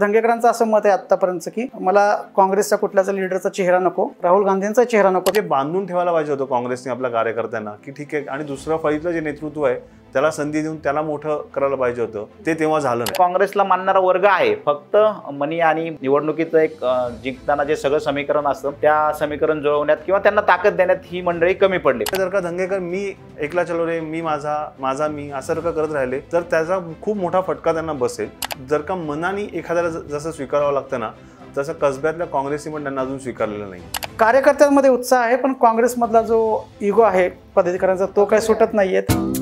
धंगेकरांचं असं मत आहे आतापर्यंत की मला काँग्रेसचा कुठल्याच लीडरचा चेहरा नको, राहुल गांधींचा चेहरा नको. ते बांधून ठेवायला पाहिजे होतं काँग्रेसने आपल्या कार्यकर्त्यांना की ठीक आहे, आणि दुसरं फळीतलं जे नेतृत्व आहे त्याला संधी देऊन त्याला मोठं करायला पाहिजे होतं, ते तेव्हा झालं नाही. काँग्रेसला मानणारा वर्ग आहे, फक्त मनी आणि निवडणुकीचं एक जिंकताना जे सगळं समीकरण असतं त्या समीकरण जुळवण्यात किंवा त्यांना ताकद देण्यात ही मंडळी कमी पडली. जर का धंगेकर मी एकला चलो रे, मी माझा मी असं जर का करत राहिले तर त्याचा खूप मोठा फटका त्यांना बसेल. जर का मनाने एखाद्याला जसं स्वीकारावं लागतं ना, तसं कसब्यातल्या काँग्रेसने पण त्यांना अजून स्वीकारलेलं नाही. कार्यकर्त्यांमध्ये उत्साह आहे, पण काँग्रेसमधला जो इगो आहे पदाधिकाऱ्यांचा तो काही सुटत नाहीये.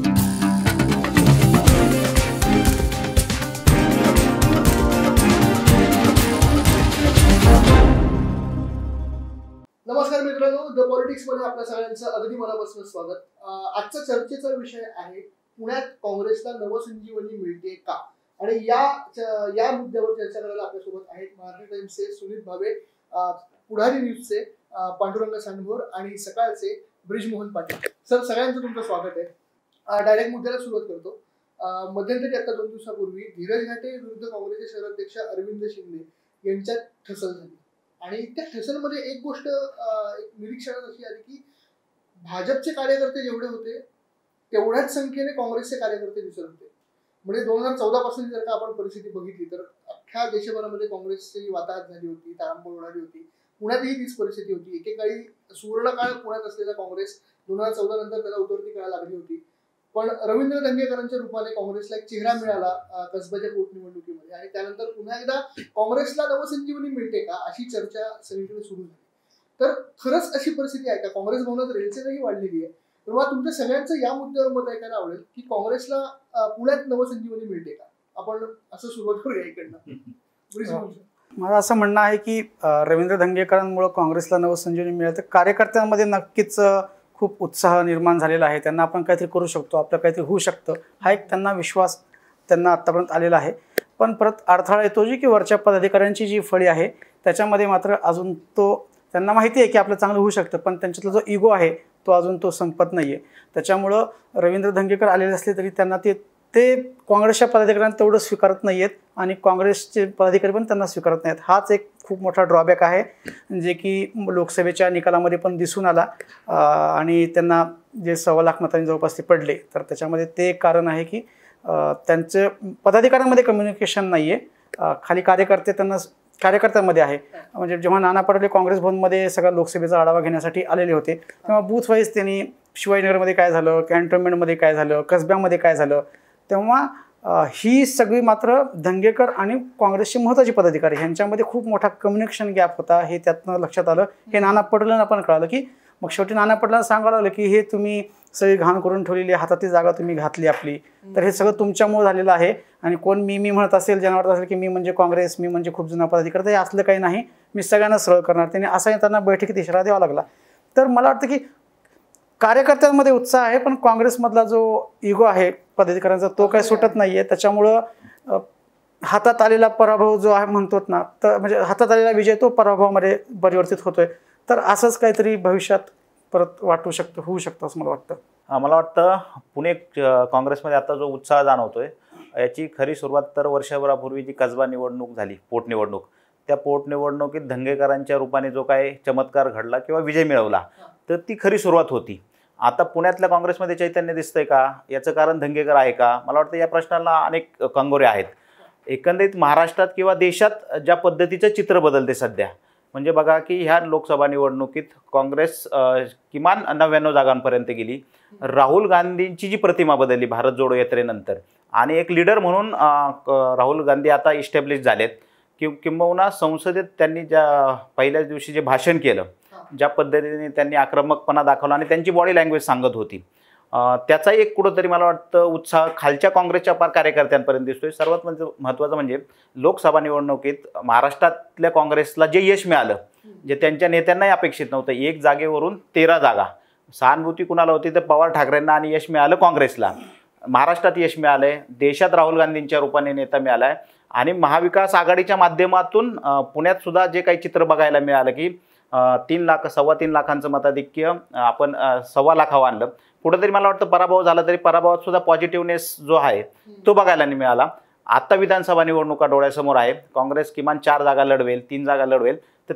नमस्कार मित्रांनो, द पॉलिटिक्समध्ये आपल्या सगळ्यांचं अगदी मनापासून स्वागत. आजचा चर्चेचा विषय आहे पुण्यात काँग्रेसला नवसंजीवनी मिळते का, आणि या मुद्द्यावर चर्चा करायला आपल्यासोबत आहेत महाराष्ट्र टाइम्सचे सुनील भावे, पुढारी न्यूजचे पांडुरंग सांडभोर आणि सकाळचे ब्रिजमोहन पाटील. सर, सगळ्यांचं तुमचं स्वागत आहे. डायरेक्ट मुद्द्याला सुरुवात करतो. मध्यंतरी आता 2 दिवसापूर्वी धीरज घाटे विरुद्ध काँग्रेसचे शहराध्यक्ष अरविंद शिंदे यांच्यात ठसल झाली, आणि त्या ठसलमध्ये एक गोष्ट एक निरीक्षणात अशी आली की भाजपचे कार्यकर्ते जेवढे होते तेवढ्याच संख्येने काँग्रेसचे कार्यकर्ते दिसत होते. म्हणजे 2014 पासून जर का आपण परिस्थिती बघितली तर अख्ख्या देशभरामध्ये काँग्रेसची वाताहत झाली होती, तारांबळ उडाली होती. पुण्यातही तीच परिस्थिती होती. एकेकाळी सुवर्णकाळ पुण्यात असलेला काँग्रेस 2014 नंतर त्याला उतरती करायला लागली होती. पण रवींद्र धंगेकरांच्या रूपाने काँग्रेसला एक चेहरा मिळाला कसब्याच्या पोटनिवडणुकीमध्ये, आणि त्यानंतर पुन्हा एकदा काँग्रेसला नवसंजीवनी मिळते का अशी चर्चा सगळीकडे सुरू झाली. तर खरंच अशी परिस्थिती आहे का? काँग्रेस भवनात रेलचेलही वाढलेली आहे. तर मला तुमच्या सगळ्यांचं या मुद्द्यावर मत ऐकायला आवडेल की काँग्रेसला पुण्यात नवसंजीवनी मिळते का. आपण असं सुरुवात करूया इकडनं. मला असं म्हणणं आहे की रवींद्र धंगेकरांमुळे काँग्रेसला नवसंजीवनी मिळते. कार्यकर्त्यांमध्ये नक्कीच खूप उत्साह निर्माण झालेला आहे. त्यांना आपण काहीतरी करू शकतो, आपलं काहीतरी होऊ शकतं, हा एक त्यांना विश्वास त्यांना आत्तापर्यंत आलेला आहे. पण परत अडथळा येतो की वरच्या पदाधिकाऱ्यांची जी फळी आहे त्याच्यामध्ये मात्र अजून तो त्यांना माहिती आहे की आपलं चांगलं होऊ शकतं, पण त्यांच्यातला जो इगो आहे तो अजून तो संपत नाही आहे. त्याच्यामुळं रवींद्र धंगेकर आलेले असले तरी त्यांना ते काँग्रेसच्या पदाधिकाऱ्यांना तेवढं स्वीकारत नाही आहेत, आणि काँग्रेसचे पदाधिकारी पण त्यांना स्वीकारत नाहीत. हाच एक खूप मोठा ड्रॉबॅक आहे, जे की लोकसभेच्या निकालामध्ये पण दिसून आला. आणि त्यांना जे 1.25 लाख मतांनी जवळपास ते पडले, तर त्याच्यामध्ये ते एक कारण आहे की त्यांचं पदाधिकाऱ्यांमध्ये कम्युनिकेशन नाही आहे. खाली कार्यकर्त्यांमध्ये आहे. म्हणजे जेव्हा नाना पटोले काँग्रेस भवनमध्ये सगळ्या लोकसभेचा आढावा घेण्यासाठी आलेले होते तेव्हा बूथ वाईज त्यांनी शिवाजीनगरमध्ये काय झालं, कॅन्टोन्मेंटमध्ये काय झालं, कसब्यामध्ये काय झालं, तेव्हा ही सगळी मात्र धंगेकर आणि काँग्रेसचे महत्त्वाचे पदाधिकारी ह्यांच्यामध्ये खूप मोठा कम्युनिकेशन गॅप होता. हे त्यातनं लक्षात आलं. हे नाना पटोलेंना पण कळालं की मग शेवटी नाना पटोलेंना सांगायला लागलं की हे तुम्ही सगळी घाण करून ठेवलेली हातातली जागा तुम्ही घातली आपली, तर हे सगळं तुमच्यामुळे झालेलं आहे. आणि कोण मी म्हणत असेल, ज्यांना वाटत असेल की मी म्हणजे काँग्रेस, मी म्हणजे खूप जुना पदाधिकारी, तर हे असलं काही नाही, मी सगळ्यांना सरळ करणार. त्यांनी असा त्यांना बैठकीत इशारा द्यावा लागला. तर मला वाटतं की कार्यकर्त्यांमध्ये उत्साह आहे, पण काँग्रेसमधला जो इगो आहे पदाधिकाऱ्यांचा तो काही सुटत नाही आहे. त्याच्यामुळं हातात आलेला पराभव जो आहे म्हणतो ना, तर म्हणजे हातात आलेला विजय तो पराभवामध्ये परिवर्तित होतोय. तर असंच काहीतरी भविष्यात परत होऊ शकतं असं मला वाटतं. मला वाटतं पुणे काँग्रेसमध्ये आता जो उत्साह जाणवतोय याची खरी सुरुवात तर वर्षभरापूर्वी जी कसबा निवडणूक झाली, पोटनिवडणूक, त्या पोटनिवडणुकीत धंगेकरांच्या रूपाने जो काय चमत्कार घडला किंवा विजय मिळवला, तर ती खरी सुरुवात होती. आता पुण्यातल्या काँग्रेसमध्ये चैतन्य दिसतंय का, याचं कारण धंगेकर आहे का? मला वाटतं या प्रश्नाला अनेक कंगोरे आहेत. एकंदरीत महाराष्ट्रात किंवा देशात ज्या पद्धतीचं चित्र बदलते सध्या, म्हणजे बघा की ह्या लोकसभा निवडणुकीत काँग्रेस किमान 99 जागांपर्यंत गेली. राहुल गांधींची जी प्रतिमा बदलली भारत जोडो यात्रेनंतर, आणि एक लीडर म्हणून राहुल गांधी आता इस्टॅब्लिश झालेत. किंबहुना संसदेत त्यांनी ज्या पहिल्याच दिवशी जे भाषण केलं, ज्या पद्धतीने त्यांनी आक्रमकपणा दाखवला आणि त्यांची बॉडी लँग्वेज सांगत होती, त्याचा एक कुठंतरी मला वाटतं उत्साह खालच्या काँग्रेसच्या कार्यकर्त्यांपर्यंत दिसतोय. सर्वात महत्त्वाचं म्हणजे लोकसभा निवडणुकीत महाराष्ट्रातल्या काँग्रेसला जे यश मिळालं, जे त्यांच्या नेत्यांनाही अपेक्षित नव्हतं, 1 जागेवरून 13 जागा. सहानुभूती कुणाला होती तर पवार ठाकरेंना, आणि यश मिळालं काँग्रेसला. महाराष्ट्रात यश मिळालंय, देशात राहुल गांधींच्या रूपाने नेता मिळालाय, आणि महाविकास आघाडीच्या माध्यमातून पुण्यात सुद्धा जे काही चित्र बघायला मिळालं की 3 लाखांचं मताधिक्य आपण 1.25 लाखावर आणलं. कुठेतरी मला वाटतं पराभव झाला तरी पराभवात सुद्धा पॉझिटिव्हनेस जो आहे तो बघायला मिळाला. आता विधानसभा निवडणुका डोळ्यासमोर आहे. काँग्रेस किमान 4 जागा लढवेल, 3 जागा लढवेल. तर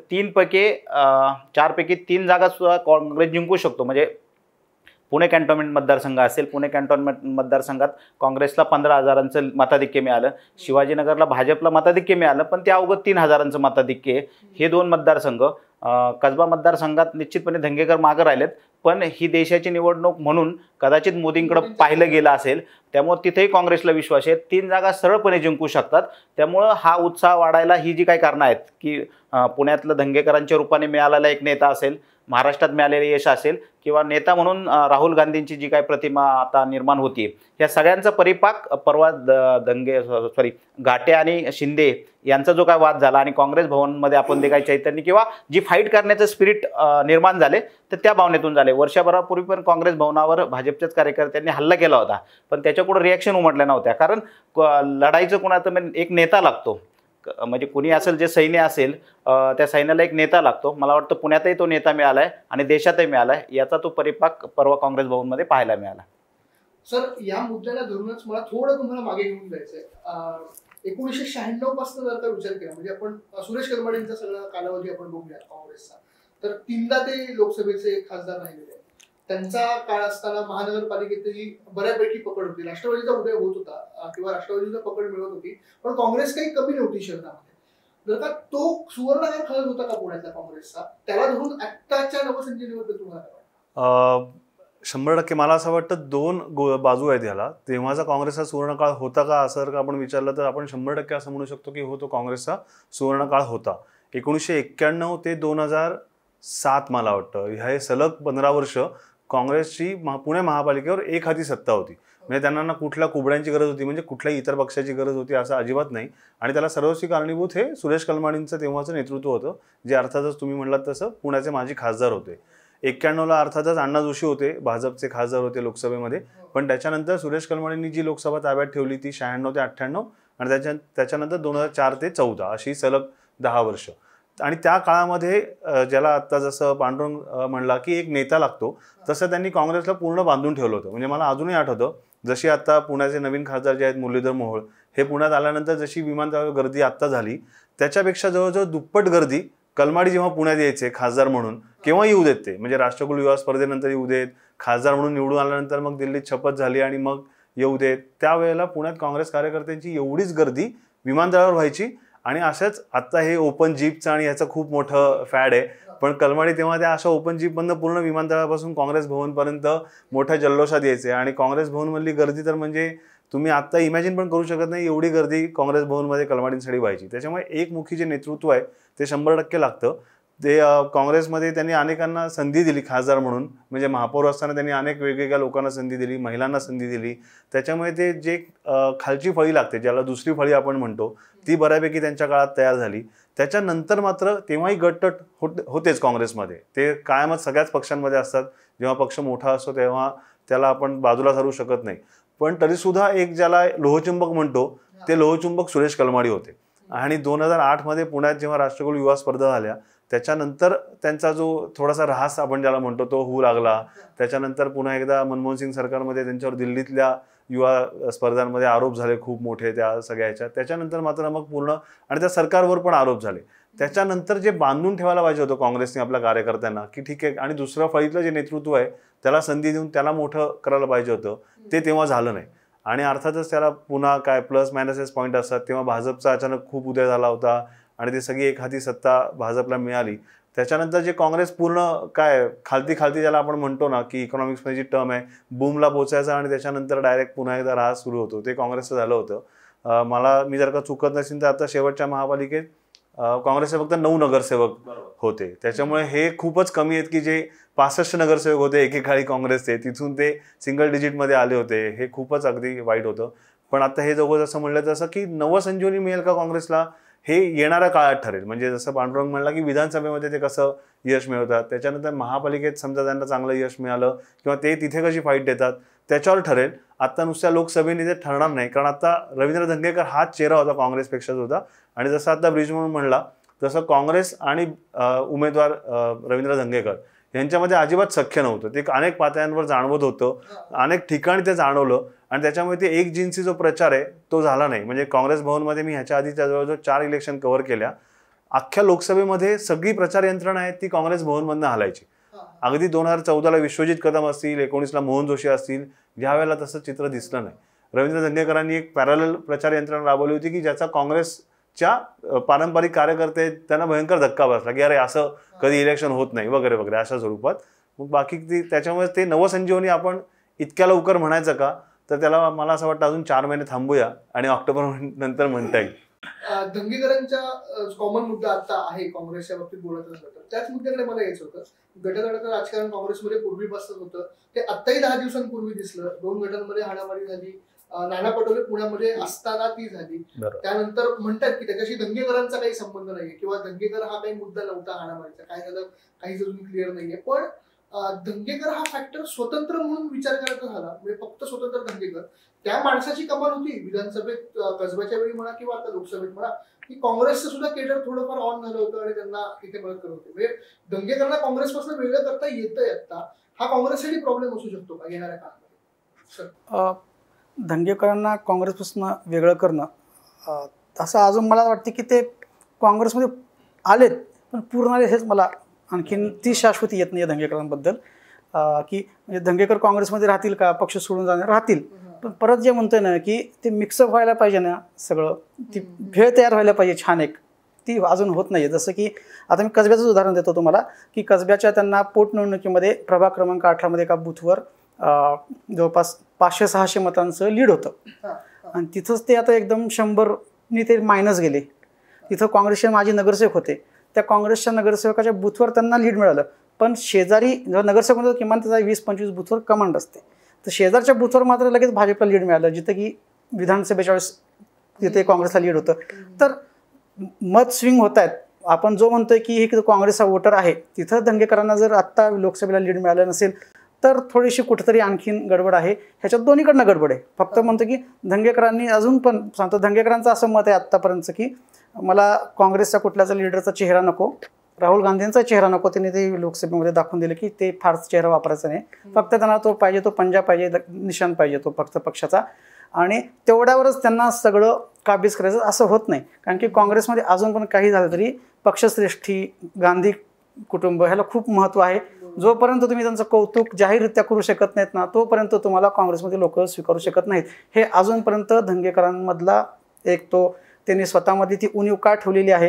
4पैकी 3 जागा सुद्धा काँग्रेस जिंकू शकतो. म्हणजे पुणे कॅन्टोन्मेंट मतदारसंघ असेल, पुणे कॅन्टोन्मेंट मतदारसंघात काँग्रेसला 15,000चं मताधिक्य मिळालं, शिवाजीनगरला भाजपला मताधिक्य मिळालं, पण ते अवघं 3,000चं मताधिक्य आहे. हे 2 मतदारसंघ कसबा मतदारसंघात निश्चितपणे धंगेकर मागं राहिलेत, पण ही देशाची निवडणूक म्हणून कदाचित मोदींकडे पाहिलं गेलं असेल, त्यामुळे तिथेही काँग्रेसला विश्वास आहे. 3 जागा सरळपणे जिंकू शकतात. त्यामुळं हा उत्साह वाढायला ही जी काही कारणं आहेत की पुण्यातलं धंगेकरांच्या रूपाने मिळालेला एक नेता असेल, महाराष्ट्रात मिळालेले यश असेल, किंवा नेता म्हणून राहुल गांधींची जी काही प्रतिमा आता निर्माण होती, या सगळ्यांचा परिपाक परवा घाटे आणि शिंदे यांचा जो काय वाद झाला आणि काँग्रेस भवनमध्ये आपण ते काही चैतन्य किंवा जी फाईट करण्याचं स्पिरिट निर्माण झाले, तर त्या भावनेतून झाले. वर्षभरापूर्वी पण काँग्रेस भवनावर भाजपच्याच कार्यकर्त्यांनी हल्ला केला होता, पण त्याच्याकडे रिॲक्शन उमटल्या नव्हत्या. कारण लढाईचं कोणाचं एक नेता लागतो. म्हणजे कुणी असेल, जे सैन्य असेल त्या सैन्याला एक नेता लागतो. मला वाटतं पुण्यातही तो नेता मिळालाय आणि देशातही मिळालाय. याचा तो परिपाक परवा काँग्रेस भवनमध्ये पाहायला मिळाला. सर, या मुद्द्याला धरूनच मला थोडं तुम्हाला मागे घेऊन जायचंय. 1996 पासून जर का विचार केला, म्हणजे आपण सुरेश कलमाडींचा सगळा कालावधी आपण बघूया काँग्रेसचा, तर 3दा ते लोकसभेचे खासदार राहिलेले आहेत. त्यांचा काळ असताना महानगरपालिकेतही बऱ्यापैकी पकड होती. राष्ट्रवादीचा उदय होत होता किंवा राष्ट्रवादीचा पकड मिळत होती, पण काँग्रेस काही कमी नव्हती शहरामध्ये. जर का तो सुवर्णकाळ खरंच होता का पुण्यातल्या काँग्रेसचा, त्याला धरून आत्ताच्या नवसंजीवनीबद्दल तुम्हाला काय वाटतं? 100% मला असं वाटतं 2 बाजू आहेत याला. तेव्हाचा काँग्रेसचा सुवर्णकाळ होता का असं जर का आपण विचारलं तर आपण 100% असं म्हणू शकतो की हो, तो काँग्रेसचा सुवर्णकाळ होता. 1991 ते 2007 मला वाटतं हे सलग 15 वर्ष काँग्रेसची पुणे महापालिकेवर एक हाती सत्ता होती. म्हणजे त्यांना ना कुठल्या कुबड्यांची गरज होती, म्हणजे कुठल्याही इतर पक्षाची गरज होती असं अजिबात नाही. आणि त्याला सर्वस्वी कारणीभूत हे सुरेश कलमाडींचं तेव्हाचं नेतृत्व होतं, जे अर्थातच तुम्ही म्हणलात तसं पुण्याचे माजी खासदार होते. 91ला अर्थातच अण्णा जोशी होते, भाजपचे खासदार होते लोकसभेमध्ये. पण त्याच्यानंतर सुरेश कलमाडींनी जी लोकसभा ताब्यात ठेवली ती 96 ते 98 आणि त्याच्यानंतर 2004 ते 14 अशी सलग 10 वर्ष. आणि त्या काळामध्ये ज्याला आत्ता जसं पांडुरंग म्हणला की एक नेता लागतो, तसं त्यांनी काँग्रेसला पूर्ण बांधून ठेवलं होतं. म्हणजे मला अजूनही आठवतं, जशी आता पुण्याचे नवीन खासदार जे आहेत मुरलीधर मोहोळ, हे पुण्यात आल्यानंतर जशी विमानतळावर गर्दी आत्ता झाली, त्याच्यापेक्षा जवळजवळ दुप्पट गर्दी कलमाडी जेव्हा पुण्यात यायचे खासदार म्हणून केव्हा येऊ देत ते. म्हणजे राष्ट्रकुल युवा स्पर्धेनंतर येऊ देत, खासदार म्हणून निवडून आल्यानंतर मग दिल्लीत शपथ झाली आणि मग येऊ देत. त्यावेळेला पुण्यात काँग्रेस कार्यकर्त्यांची एवढीच गर्दी विमानतळावर व्हायची. आणि अशाच आत्ता हे ओपन जीपचं आणि ह्याचं खूप मोठं फॅड आहे, पण कलमाडी तेव्हा त्या अशा ओपन जीपमधनं पूर्ण विमानतळापासून काँग्रेस भवनपर्यंत मोठ्या जल्लोषात यायचे. आणि काँग्रेस भवनमधली गर्दी तर म्हणजे तुम्ही आत्ता इमॅजिन पण करू शकत नाही, एवढी गर्दी काँग्रेस भवनमध्ये कलमाडींसाठी व्हायची. त्याच्यामुळे एकमुखी जे नेतृत्व आहे ते 100% लागतं. ते काँग्रेसमध्ये त्यांनी अनेकांना संधी दिली खासदार म्हणून. म्हणजे महापौर असताना त्यांनी अनेक वेगवेगळ्या लोकांना संधी दिली, महिलांना संधी दिली. त्याच्यामुळे ते जे खालची फळी लागते, ज्याला दुसरी फळी आपण म्हणतो, ती बऱ्यापैकी त्यांच्या काळात तयार झाली. त्याच्यानंतर मात्र तेव्हाही गटतट होतेच काँग्रेसमध्ये. ते कायमच सगळ्याच पक्षांमध्ये असतात. जेव्हा पक्ष मोठा असतो तेव्हा त्याला आपण बाजूला सारू शकत नाही. पण तरीसुद्धा एक ज्याला लोहचुंबक म्हणतो, ते लोहचुंबक सुरेश कलमाडी होते. आणि 2008 पुण्यात जेव्हा राष्ट्रकुल युवा स्पर्धा झाल्या, त्याच्यानंतर त्यांचा जो थोडासा ऱ्हास आपण ज्याला म्हणतो तो होऊ लागला. त्याच्यानंतर पुन्हा एकदा मनमोहन सिंग सरकारमध्ये त्यांच्यावर दिल्लीतल्या युवा स्पर्धांमध्ये आरोप झाले खूप मोठे त्या सगळ्याच्या. त्याच्यानंतर मात्र मग पूर्ण आणि त्या सरकारवर पण आरोप झाले. त्याच्यानंतर जे बांधून ठेवायला पाहिजे होतं काँग्रेसने आपल्या कार्यकर्त्यांना की ठीक आहे, आणि दुसरं फळीतलं जे नेतृत्व आहे त्याला संधी देऊन त्याला मोठं करायला पाहिजे होतं, ते तेव्हा झालं नाही. आणि अर्थातच त्याला पुन्हा काय प्लस मायनसेस पॉईंट असतात. तेव्हा भाजपचा अचानक खूप उदय झाला होता आणि ती सगळी एखादी सत्ता भाजपला मिळाली. त्याच्यानंतर जे काँग्रेस पूर्ण काय खालती ज्याला आपण म्हणतो ना की इकॉनॉमिक्समध्ये जी टर्म आहे, बूमला पोचायचा आणि त्याच्यानंतर डायरेक्ट पुन्हा एकदा ऱ्हास सुरू होतो, ते काँग्रेसचं झालं होतं. मी जर का चुकत नसेल तर आता शेवटच्या महापालिकेत काँग्रेसचे फक्त 9 नगरसेवक होते. त्याच्यामुळे हे खूपच कमी आहेत की जे 65 नगरसेवक होते एकेकाळी काँग्रेसचे, तिथून ते सिंगल डिजिटमध्ये आले होते. हे खूपच अगदी वाईट होतं. पण आता हे जवळ जसं म्हणलं तसं की नवसंजीवनी मिळेल का काँग्रेसला, हे येणाऱ्या काळात ठरेल. म्हणजे जसं पांडुरंग म्हणला की विधानसभेमध्ये ते कसं यश मिळवतात, त्याच्यानंतर महापालिकेत समजा त्यांना चांगलं यश मिळालं किंवा ते तिथे कशी फाईट देतात त्याच्यावर ठरेल. आता नुसत्या लोकसभेने ते ठरणार नाही, कारण आता रवींद्र धंगेकर हाच चेहरा होता काँग्रेसपेक्षाच होता. आणि जसं आता ब्रिज म्हणून म्हणला तसं काँग्रेस आणि उमेदवार रवींद्र धंगेकर यांच्यामध्ये अजिबात सख्य नव्हतं. ते अनेक पातळ्यांवर जाणवत होतं, अनेक ठिकाणी ते जाणवलं. आणि त्याच्यामुळे ते एक जिन्सी जो प्रचार आहे तो झाला नाही. म्हणजे काँग्रेस भवनमध्ये मी ह्याच्या आधीच्या जवळजवळ 4 इलेक्शन कव्हर केल्या. अख्ख्या लोकसभेमध्ये सगळी प्रचार यंत्रणा आहे ती काँग्रेस भवनमधनं हलायची. अगदी 2014ला विश्वजित कदम असतील, 19ला मोहन जोशी असतील, ज्यावेळेला तसं चित्र दिसलं नाही. रवींद्र धंगेकरांनी एक पॅरलल प्रचार यंत्रणा राबवली होती की ज्याचा काँग्रेसच्या पारंपरिक कार्यकर्ते त्यांना भयंकर धक्का बसला की अरे असं कधी इलेक्शन होत नाही वगैरे वगैरे अशा स्वरूपात. मग बाकी त्याच्यामुळे ते नवसंजीवनी आपण इतक्या लवकर म्हणायचं का, तर त्याला मला असं वाटतं अजून 4 महिने थांबूया आणि ऑक्टोबर नंतर म्हणता येईल. धंगेकरांचा कॉमन मुद्दा आता आहे काँग्रेसच्या बाबतीत बोलत असलं तर त्याच मुद्द्याकडे मला यायचं होतं. गटतटाचं राजकारण काँग्रेसमध्ये पूर्वीपासून होतं, ते आत्ताही 10 दिवसांपूर्वी दिसलं. 2 गटांमध्ये हाणामारी झाली. नाना पटोले पुण्यामध्ये असताना ती झाली. त्यानंतर म्हणतात की त्याच्याशी धंगेकरांचा काही संबंध नाहीये किंवा धंगेकर हा काही मुद्दा नव्हता हाणामारीचा, काय झालं काहीच अजून क्लिअर नाहीये. पण धंगेकर हा फॅक्टर स्वतंत्र म्हणून विचार करायचा झाला, म्हणजे फक्त स्वतंत्र धंगेकर, त्या माणसाची कमाल होती विधानसभेत कसब्याच्या वेळी म्हणा किंवा आता लोकसभेत म्हणा, की काँग्रेसचं सुद्धा केडर थोडंफार ऑन झालं होतं आणि त्यांना तिथे मदत करत होते. म्हणजे धंगेकरांना काँग्रेसपासून वेगळं करता येतंय आता. हा काँग्रेससाठी प्रॉब्लेम असू शकतो का येणाऱ्या काळामध्ये? धंगेकरांना काँग्रेसपासून वेगळं करणं असं अजून मला वाटतं की ते काँग्रेसमध्ये आलेत पण पूर्ण आले हेच मला आणखीन ती शाश्वती येत नाही धंगेकरांबद्दल. की म्हणजे धंगेकर काँग्रेसमध्ये राहतील का, पक्ष सोडून जाणार राहतील, पण परत जे म्हणतोय ना की ते मिक्सअप व्हायला पाहिजे ना, सगळं ती भेळ तयार व्हायला पाहिजे छान एक, ती अजून होत नाही. जसं की आता मी कसब्याचंच उदाहरण देतो तुम्हाला की कसब्याच्या त्यांना पोटनिवडणुकीमध्ये प्रभाग क्रमांक 18मध्ये एका बूथवर जवळपास 500-600 मतांचं लीड होतं आणि तिथंच ते आता एकदम 100नी ते मायनस गेले. तिथं काँग्रेसचे माजी नगरसेवक होते, त्या काँग्रेसच्या नगरसेवकाच्या बूथवर त्यांना लीड मिळालं. पण शेजारी जेव्हा नगरसेवक होतो किमान त्याचा 20-25 बूथवर कमांड असते, तर शेजारच्या बूथवर मात्र लगेच भाजपला लीड मिळालं, जिथं की विधानसभेच्या वेळेस तिथे काँग्रेसला लीड होतं. तर मत स्विंग होत आहेत. आपण जो म्हणतोय की हे काँग्रेसचा वोटर आहे, तिथं धंगेकरांना जर आत्ता लोकसभेला लीड मिळालं नसेल तर थोडीशी कुठेतरी आणखीन गडबड आहे. ह्याच्यात दोन्हीकडनं गडबड आहे. फक्त म्हणतो की धंगेकरांनी अजून पण सांगतो, धंगेकरांचं असं मत आहे आत्तापर्यंतचं की मला काँग्रेसचा कुठल्याच लीडरचा चेहरा नको, राहुल गांधींचा चेहरा नको. त्यांनी ते लोकसभेमध्ये दाखवून दिलं की ते फार चेहरा वापरायचा नाही, फक्त त्यांना तो पाहिजे, तो पंजा पाहिजे, निशाण पाहिजे तो फक्त पक्षाचा, आणि तेवढ्यावरच त्यांना सगळं काबीज करायचं. असं होत नाही, कारण की काँग्रेसमध्ये अजून पण काही झालं तरी पक्षश्रेष्ठी गांधी कुटुंब ह्याला खूप महत्त्व आहे. जोपर्यंत तुम्ही त्यांचं कौतुक जाहीररित्या करू शकत नाहीत ना, तोपर्यंत तुम्हाला काँग्रेसमध्ये लोक स्वीकारू शकत नाहीत. हे अजूनपर्यंत धंगेकरांमधला एक तो त्यांनी स्वतःमध्ये ती उणीव का ठेवलेली आहे.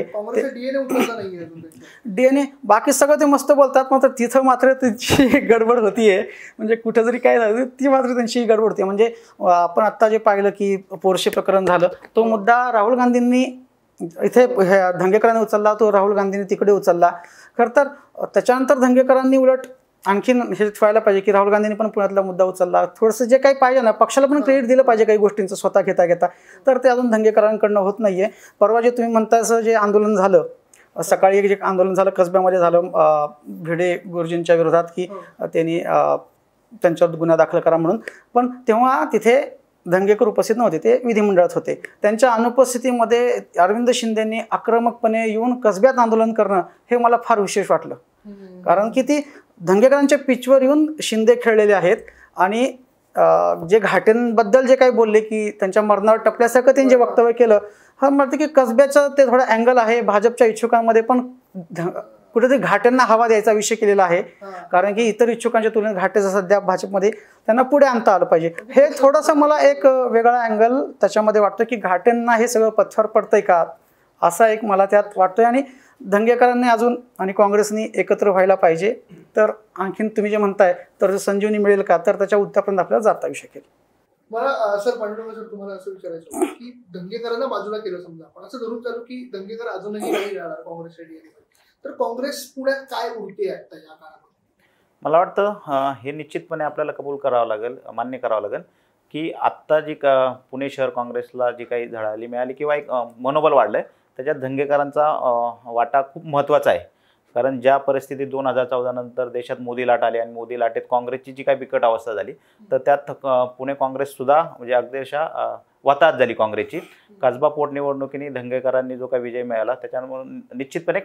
DNA बाकी सगळं ते मस्त बोलतात, मात्र तिथं मात्र त्यांची गडबड होतीये. म्हणजे कुठं जरी काय झालं ती मात्र त्यांची गडबड होती. म्हणजे आपण आत्ता जे पाहिलं की पोरशे प्रकरण झालं, तो मुद्दा राहुल गांधींनी इथे धंगेकरांनी उचलला, तो राहुल गांधींनी तिकडे उचलला. खरं तर त्याच्यानंतर धंगेकरांनी उलट आणखीन हे ठेवायला पाहिजे की राहुल गांधींनी पण पुण्यातला मुद्दा उचलला. थोडंसं जे काही पाहिजे ना, पक्षाला पण क्रेडिट दिलं पाहिजे काही गोष्टींचं स्वतः घेता, तर ते अजून धंगेकरांकडनं होत नाहीये. परवा जे तुम्ही म्हणता असं जे आंदोलन झालं, सकाळी एक जे आंदोलन झालं कसब्यामध्ये झालं भिडे गुरुजींच्या विरोधात की त्यांनी त्यांच्यावर गुन्हा दाखल करा म्हणून, पण तेव्हा तिथे धंगेकर उपस्थित नव्हते, ते विधिमंडळात होते. त्यांच्या अनुपस्थितीमध्ये अरविंद शिंदेंनी आक्रमकपणे येऊन कसब्यात आंदोलन करणं हे मला फार विशेष वाटलं. कारण की ती धंगेकरांच्या पिचवर येऊन शिंदे खेळलेले आहेत आणि जे घाटेंबद्दल जे काही बोलले की त्यांच्या मरणावर टपल्यासारखं त्यांनी जे वक्तव्य केलं, हा म्हणते की कसब्याचं ते थोडं अँगल आहे. भाजपच्या इच्छुकांमध्ये पण कुठेतरी घाट्यांना हवा द्यायचा विषय केलेला आहे, कारण की इतर इच्छुकांच्या तुलनेत घाटेचं सध्या भाजपमध्ये त्यांना पुढे आणता आलं पाहिजे. हे थोडंसं मला एक वेगळा अँगल त्याच्यामध्ये वाटतं की घाटेंना हे सगळं पथ्यावर पडतंय का, असा एक मला त्यात वाटतोय. आणि धंगेकरांनी अजून आणि काँग्रेसनी एकत्र व्हायला पाहिजे, तर आणखीन तुम्ही जे म्हणताय तर संजीवनी मिळेल का, तर त्याच्या उत्तरापर्यंत आपल्याला जाता येऊ शकेल. मला सर पांडुरंग सर तुम्हाला असं विचारायचं होतं की धंगेकरांना बाजूला केलं समजा, आपण असं धरून चालू की धंगेकर अजूनही नाही राहणार काँग्रेसच्या DNA, तर काँग्रेस पुण्यात काय उरते आता या काळामध्ये? मला वाटतं हे निश्चितपणे आपल्याला कबूल करावं लागेल, मान्य करावं लागेल की आत्ता जी पुणे शहर काँग्रेसला जी काही झळाळी मिळाली किंवा एक मनोबल वाढलं आहे, त्याच्यात धंगेकरांचा वाटा खूप महत्त्वाचा आहे. कारण ज्या परिस्थितीत 2014 नंतर देशात मोदी लाट आली आणि मोदी लाटेत काँग्रेसची जी काही बिकट अवस्था झाली, तर त्यात पुणे काँग्रेससुद्धा म्हणजे अक्षरशः वाताहत झाली काँग्रेसची. कसबा पोटनिवडणुकीने धंगेकरांनी जो काही विजय मिळाला त्याच्यामुळे निश्चितपणे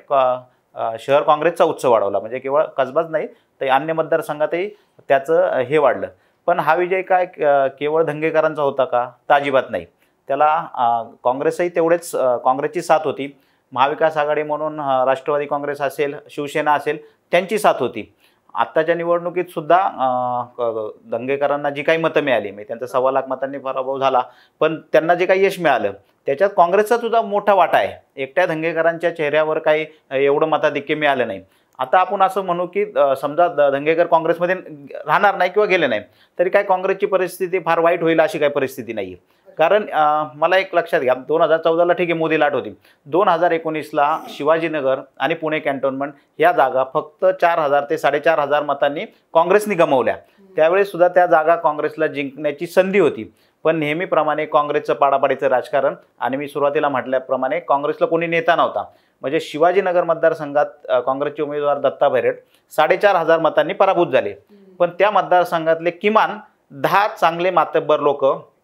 शहर काँग्रेसचा उत्सव वाढवला. म्हणजे केवळ कसबाच नाही तर अन्य मतदारसंघातही त्याचं हे वाढलं. पण हा विजय काय केवळ धंगेकरांचा होता का? तर अजिबात नाही. त्याला काँग्रेसही तेवढेच काँग्रेसची साथ होती. महाविकास आघाडी म्हणून राष्ट्रवादी काँग्रेस असेल, शिवसेना असेल, त्यांची साथ होती. आत्ताच्या निवडणुकीत सुद्धा दंगेकरांना जी काही मतं मिळाली, म्हणजे त्यांचा 1.25 लाख मतांनी पराभव झाला, पण त्यांना जे काही यश मिळालं त्याच्यात काँग्रेसचा सुद्धा मोठा वाटा आहे. एकट्या दंगेकरांच्या चेहऱ्यावर काही एवढं मताधिक्य मिळालं नाही. आता आपण असं म्हणू की समजा दंगेकर काँग्रेसमध्ये राहणार नाही किंवा गेले नाही, तरी काय काँग्रेसची परिस्थिती फार वाईट होईल अशी काही परिस्थिती नाही आहे. कारण मला एक लक्षात घ्या, 2014ला ठीक आहे मोदी लाट होती, 2019ला शिवाजीनगर आणि पुणे कॅन्टोन्मेंट या जागा फक्त 4,000 ते 4,500 मतांनी काँग्रेसनी गमावल्या. त्यावेळेस सुद्धा त्या जागा काँग्रेसला जिंकण्याची संधी होती. पण नेहमीप्रमाणे काँग्रेसचं पाडापाडीचं राजकारण, आणि मी सुरुवातीला म्हटल्याप्रमाणे काँग्रेसला कोणी नेता नव्हता. म्हणजे शिवाजीनगर मतदारसंघात काँग्रेसचे उमेदवार दत्ता भैरट 4,500 मतांनी पराभूत झाले. पण त्या मतदारसंघातले किमान 10 चांगले मातब्बर लोक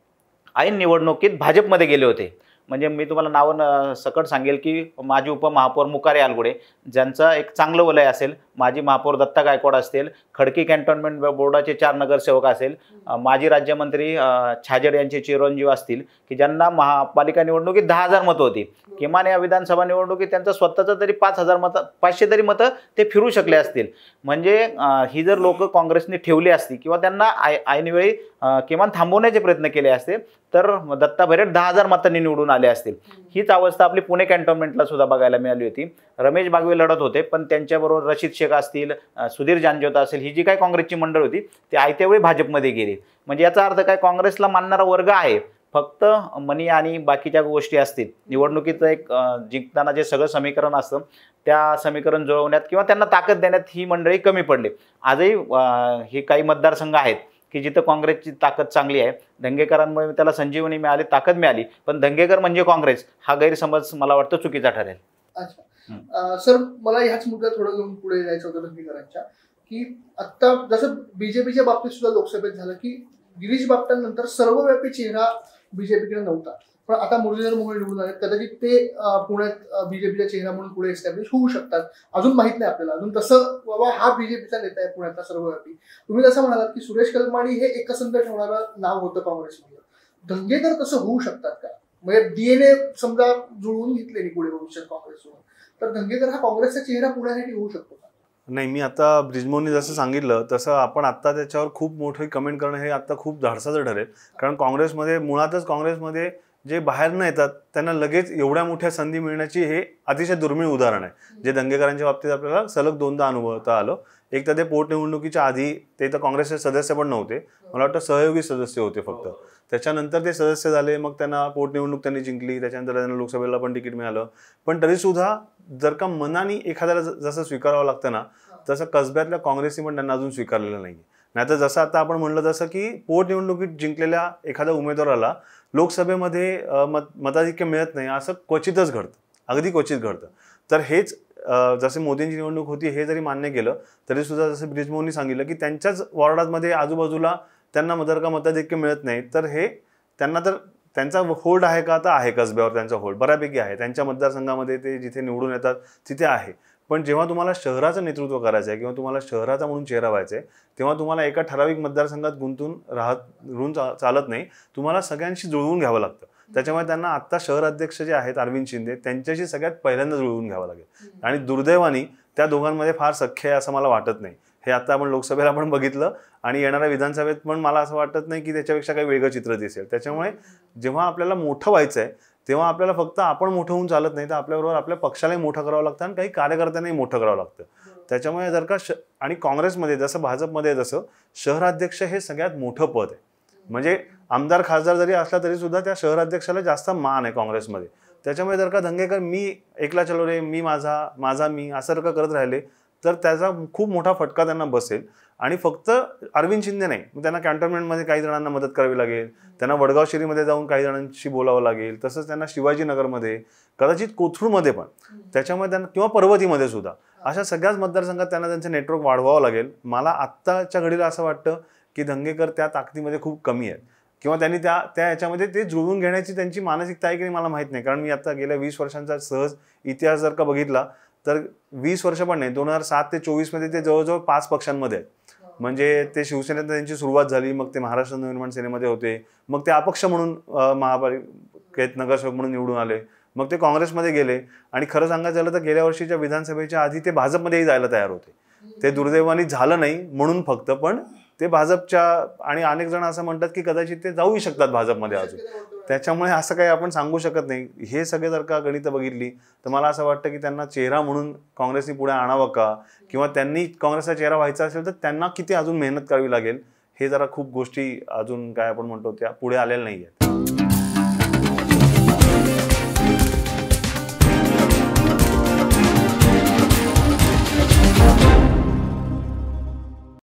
ऐन निवडणुकीत भाजपमध्ये गेले होते. म्हणजे मी तुम्हाला नावं सकट सांगेल की माजी उपमहापौर मुकारे आलगुडे, ज्यांचं एक चांगलं वलय असेल, माजी महापौर दत्ता गायकवाड असतील, खडकी कॅन्टोन्मेंट बोर्डाचे 4 नगरसेवक असेल, माजी राज्यमंत्री छाजेड यांचे चिरंजीव असतील, की ज्यांना महापालिका निवडणुकीत 10,000 मतं होती. किमान या विधानसभा निवडणुकीत त्यांचं स्वतःचं तरी 5,000 मतं, 500 तरी मतं ते फिरू शकले असतील. म्हणजे ही जर लोक काँग्रेसने ठेवली असती किंवा त्यांना ऐनवेळी किमान थांबवण्याचे प्रयत्न केले असते, तर दत्ता भैरट 10,000 मतांनी निवडून आले असतील. हीच अवस्था आपली पुणे कॅन्टोन्मेंटला सुद्धा बघायला मिळाली होती. रमेश बागवे लढत होते, पण त्यांच्याबरोबर रशीद शेख असतील, सुधीर जानजोता असेल, ही जी काही काँग्रेसची मंडळ होती ती आयत्यावेळी भाजपमध्ये गेली. म्हणजे याचा अर्थ काय, काँग्रेसला मानणारा वर्ग आहे, फक्त मनी आणि बाकीच्या गोष्टी असतील. निवडणुकीचं एक जिंकताना जे सगळं समीकरण असतं त्या समीकरण जुळवण्यात किंवा त्यांना ताकद देण्यात ही मंडळी कमी पडली. आजही हे काही मतदारसंघ आहेत की जिथं काँग्रेसची ताकद चांगली आहे. दंगेकरांमुळे त्याला संजीवनी मिळाली, ताकद मिळाली, पण दंगेकर म्हणजे काँग्रेस हा गैरसमज मला वाटतं चुकीचा ठरेल. अच्छा सर, मला ह्याच मुद्द्यात थोडं घेऊन पुढे जायचं होतं दंगेकरांच्या, की आता जसं बीजेपीच्या बाबतीत सुद्धा लोकसभेत झालं की गिरीश बापटांनंतर सर्वव्यापी चेहरा बीजेपीकडे नव्हता, पण आता मुरलीधर मोहोळ निवडून आले, कदाचित ते पुण्यात बीजेपीचा चेहरा म्हणून पुढे एस्टॅब्लिश होऊ शकतात. अजून माहित नाही आपल्याला, अजून तसं बाबा हा बीजेपीचा नेता आहे पुण्यातला सर्वव्यापी. तुम्ही जसं म्हणालात की सुरेश कलमाडी हे एकसंध ठेवणारं नाव होतं काँग्रेसमध्ये, दंगेकर तसं होऊ शकतात का? म्हणजे डीएनए समजा जुळवून घेतले पुढे भविष्यात काँग्रेससोबत, तर दंगेकर हा काँग्रेसचा चेहरा पुण्यासाठी होऊ शकतो का? नाही, मी आता ब्रिजमोहननी जसं सांगितलं तसं आपण आत्ता त्याच्यावर खूप मोठी कमेंट करणं हे आता खूप धाडसाचं ठरेल. कारण काँग्रेसमध्ये मुळातच काँग्रेसमध्ये जे बाहेर न येतात त्यांना लगेच एवढ्या मोठ्या संधी मिळण्याची हे अतिशय दुर्मिळ उदाहरण आहे, जे दंगेकरांच्या बाबतीत आपल्याला सलग 2दा अनुभवता आलं. एक तर ते पोटनिवडणुकीच्या आधी ते तर काँग्रेसचे सदस्य पण नव्हते, मला वाटतं सहयोगी सदस्य होते फक्त. त्याच्यानंतर ते सदस्य झाले, मग त्यांना पोटनिवडणूक त्यांनी जिंकली, त्याच्यानंतर त्यांना लोकसभेला पण तिकीट मिळालं. पण तरीसुद्धा जर का मनाने एखाद्याला जसं स्वीकारावं लागतं ना, तसं कसब्यातल्या काँग्रेसने पण त्यांना अजून स्वीकारलेलं नाही. नाहीतर जसं आता आपण म्हणलं तसं की पोटनिवडणुकीत जिंकलेल्या एखाद्या उमेदवाराला लोकसभेमध्ये मताधिक्य मिळत नाही असं क्वचितच घडतं, अगदी क्वचित घडतं. तर हेच जसे मोदींची निवडणूक होती हे जरी मान्य केलं तरीसुद्धा जसं ब्रिजमोहननी सांगितलं की त्यांच्याच वॉर्डामध्ये आजूबाजूला त्यांना जर का मताधिक्य मिळत नाही, तर हे त्यांना तर त्यांचा होल्ड आहे का? आता आहे, कसब्यावर त्यांचा होल्ड बऱ्यापैकी आहे. त्यांच्या मतदारसंघामध्ये ते जिथे निवडून येतात तिथे आहे. पण जेव्हा तुम्हाला शहराचं नेतृत्व करायचं आहे किंवा तुम्हाला शहराचा म्हणून चेहरा व्हायचा आहे, तेव्हा तुम्हाला एका ठराविक मतदारसंघात गुंतून चालत नाही, तुम्हाला सगळ्यांशी जुळवून घ्यावं लागतं. त्याच्यामुळे त्यांना आत्ता शहर अध्यक्ष जे आहेत अरविंद शिंदे, त्यांच्याशी सगळ्यात पहिल्यांदा जुळवून घ्यावं लागेल. आणि दुर्दैवाने त्या दोघांमध्ये फार सख्य आहे असं मला वाटत नाही. हे आता आपण लोकसभेला पण बघितलं आणि येणाऱ्या विधानसभेत पण मला असं वाटत नाही की त्याच्यापेक्षा काही वेगळं चित्र दिसेल. त्याच्यामुळे जेव्हा आपल्याला मोठं व्हायचं आहे तेव्हा आपल्याला फक्त आपण मोठं होऊन चालत नाही, तर आपल्याबरोबर आपल्या पक्षालाही मोठं करावं लागतं आणि काही कार्यकर्त्यांनाही मोठं करावं लागतं. त्याच्यामुळे जर का आणि काँग्रेसमध्ये जसं भाजपमध्ये जसं शहराध्यक्ष हे सगळ्यात मोठं पद आहे. म्हणजे आमदार खासदार जरी असला तरी सुद्धा त्या शहराध्यक्षाला जास्त मान आहे काँग्रेसमध्ये. त्याच्यामुळे जर का दंगेकर मी एकला चलो रे, मी माझा मी असं जर का करत राहिले तर त्याचा खूप मोठा फटका त्यांना बसेल. आणि फक्त अरविंद शिंदे नाही, त्यांना कॅन्टोन्मेंटमध्ये काही जणांना मदत करावी लागेल, त्यांना वडगाव शिरीमध्ये जाऊन काही जणांशी बोलावं लागेल, तसंच त्यांना शिवाजीनगरमध्ये, कदाचित कोथरूडमध्ये पण, त्याच्यामध्ये त्यांना किंवा पर्वतीमध्ये सुद्धा अशा सगळ्याच मतदारसंघात त्यांना त्यांचं नेटवर्क वाढवावं लागेल. मला आत्ताच्या घडीला असं वाटतं की दंगेकर त्या ताकदीमध्ये खूप कमी आहेत किंवा त्यांनी त्या याच्यामध्ये ते जुळवून घेण्याची त्यांची मानसिकता आहे की नाही मला माहीत नाही. कारण मी आता गेल्या 20 वर्षांचा सहज इतिहास जर का बघितला तर 20 वर्ष पण नाही, 2007 ते 24 मध्ये ते जवळजवळ 5 पक्षांमध्ये आहेत. म्हणजे ते शिवसेनेत त्यांची सुरुवात झाली, मग ते महाराष्ट्र नवनिर्माण सेनेमध्ये होते, मग ते अपक्ष म्हणून महापालिकेत नगरसेवक म्हणून निवडून आले, मग ते काँग्रेसमध्ये गेले आणि खरं सांगायचं झालं तर गेल्या वर्षीच्या विधानसभेच्या आधी ते भाजपमध्येही जायला तयार होते. ते दुर्दैवाने झालं नाही म्हणून फक्त, पण ते भाजपच्या, आणि अनेक जण असं म्हणतात की कदाचित ते जाऊही शकतात भाजपमध्ये अजून. त्याच्यामुळे असं काही आपण सांगू शकत नाही. हे सगळे जर का गणितं बघितली तर मला असं वाटतं की त्यांना चेहरा म्हणून काँग्रेसने पुढे आणावं का, किंवा त्यांनी काँग्रेसचा चेहरा व्हायचा असेल तर त्यांना किती अजून मेहनत करावी लागेल, हे जरा खूप गोष्टी अजून काय आपण म्हणतो त्या पुढे आलेल्या नाही आहेत.